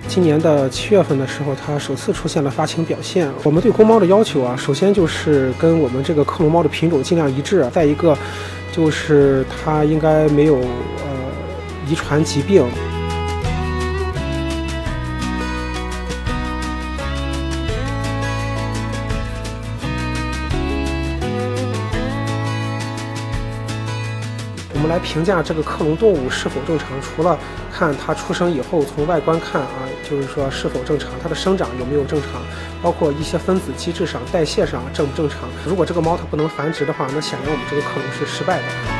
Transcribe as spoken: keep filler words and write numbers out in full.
今年的七月份的时候，它首次出现了发情表现。我们对公猫的要求啊，首先就是跟我们这个克隆猫的品种尽量一致，再一个就是它应该没有呃遗传疾病。我们来评价这个克隆动物是否正常，除了看它出生以后从外观看啊，就是说是否正常，它的生长有没有正常，包括一些分子机制上、代谢上正不正常。如果这个猫它不能繁殖的话，那显然我们这个克隆是失败的。